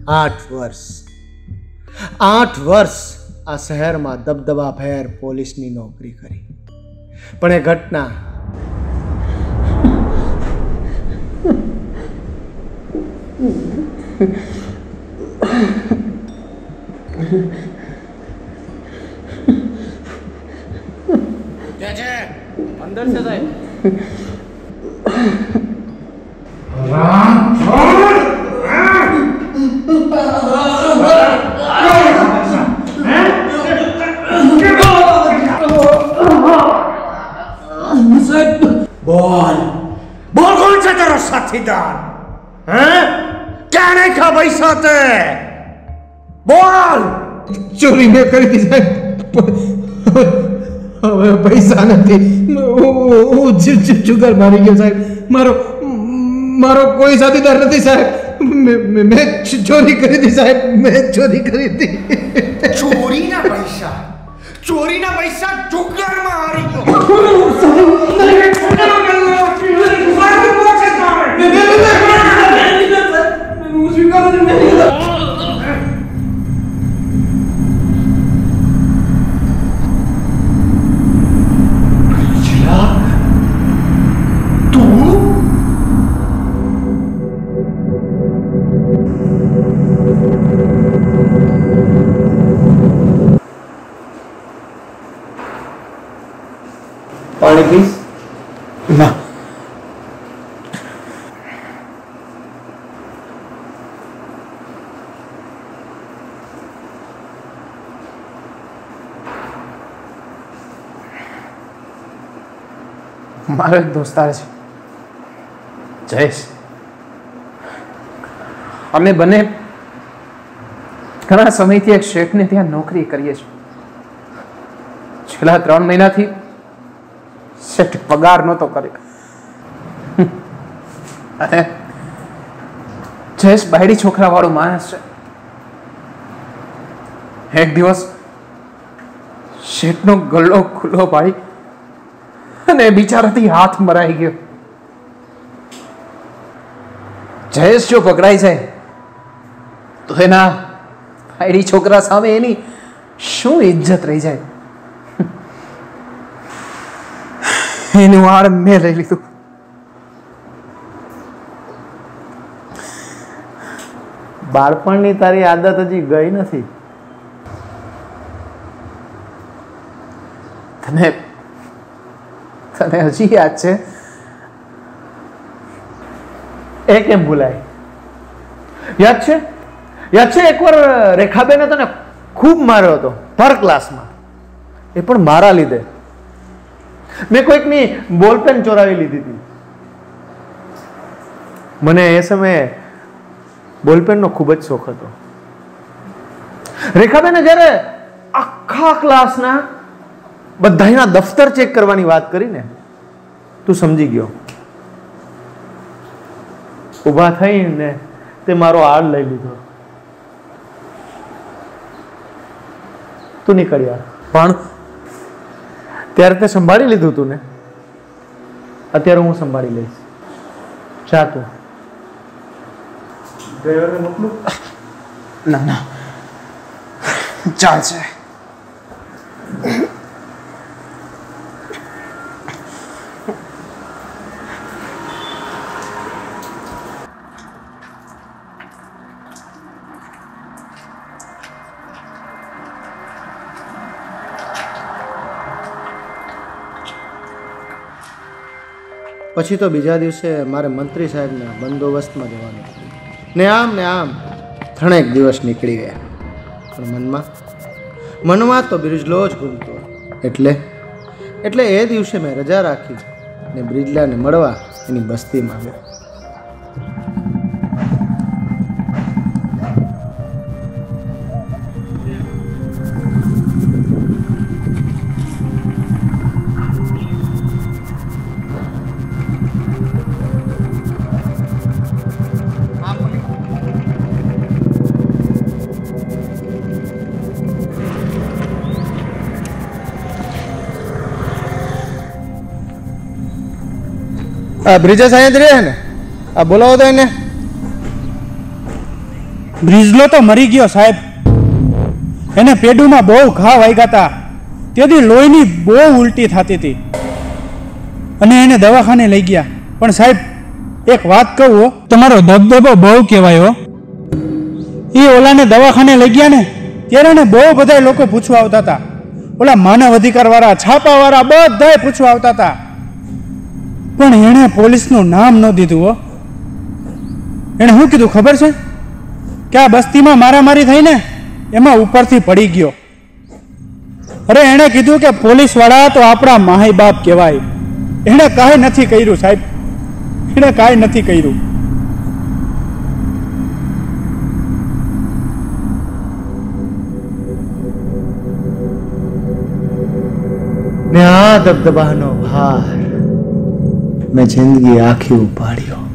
8 વર્ષ આ શહેરમાં દબદબા ફેર પોલીસની નોકરી કરી, પણ એ ઘટના अंदर से जाए। बोल बोल कौन सा तेरा साथीदार हैं? क्या नहीं खा पैसा ते बोल। चोरी में करी थी साहब, पैसा नहीं, जुगार मारी गयो साहब। मारो कोई साथीदार नहीं साहब, मैं चोरी करी थी साहब, मैं चोरी करी थी। चोरी ना पैसा जुगार मारी गयो। पानी प्लीज। ना मारो एक दोस्तार है जयेश, અમે બંને ઘણા સમયથી એક શેઠને ત્યાં નોકરી કરીએ છીએ। છેલ્લા 3 મહિનાથી શેઠ પગાર નહોતો કર્યો અને જયેશ બાયડી છોકરા વાળો માણસ છે। એક દિવસ શેઠનો ગલ્લો ખુલ્લો પાડી અને બિચારાથી હાથ મરાઈ ગયો। જયેશ જો પકડાઈ જાય તો એના બાયડી છોકરા સામે એની શું ઇજ્જત રહી જાય। એનું વાળ મેં લઈ લીધું। બાળપણની તારી આદત હજી ગઈ નથી। તને હજી યાદ છે? એ કેમ ભૂલાય? યાદ છે એકવાર રેખાબેને તને ખૂબ માર્યો હતો પર ક્લાસમાં, એ પણ મારા લીધે। મેં કોઈકની બોલપેન ચોરાવી લીધી હતી। મને એ સમયે બોલપેનનો ખૂબ જ શોખ હતો। રેખાબેને જ્યારે આખા ક્લાસના બધાના દફતર ચેક કરવાની વાત કરીને તું સમજી ગયો। ઊભા થઈને તે મારો હાડ લઈ લીધો। તું નીકળ્યા, પણ ત્યારે તે સંભાળી લીધું તું ને, અત્યારે હું સંભાળી લઈશ। જા તું। ડ્રાઈવરને મોકલું? ના ના ચાલશે। પછી તો બીજા દિવસે મારે મંત્રી સાહેબના બંદોબસ્તમાં જવાનું હતું। ને આમ 3 દિવસ નીકળી ગયા, પણ મનમાં તો બ્રિજલો જ ઘૂમતો। એટલે એ દિવસે મેં રજા રાખી ને બ્રિજલાને મળવા એની બસ્તીમાં ગયો। બ્રિજેશ અહીંયા જ રહે ને? બોલાવો તો એને। બ્રિજલો તો મરી ગયો સાહેબ. એને પેડુમાં બહુ ઘા વાગ્યા હતા. તેથી લોહીની બહુ ઉલટી થતી હતી અને એને દવાખાને લઈ ગયા. પણ સાહેબ એક વાત કહું હો, તમારો દબદબો બહુ કહેવાય હો. એ ઓલાને દવાખાને લઈ ગયા ને ત્યારે ને બહુ બધા લોકો પૂછવા આવતા હતા. ઓલા માનવ અધિકાર વાળા, છાપા વાળા બધાય પૂછવા આવતા હતા. પણ એણે પોલીસનું નામ ન દીધું હો. એણે શું કીધું ખબર છે? કે આ બસ્તીમાં મારામારી થઈ ને એમાં ઉપરથી પડી ગયો. અરે એણે કીધું કે પોલીસ વાળા તો આપણા માહી બાપ કહેવાય. એણે કાંઈ નથી કર્યું સાહેબ, એણે કાંઈ નથી કર્યું. ને આ દબદબાનો ભાર મેં જિંદગી આખી ઉપાડ્યો.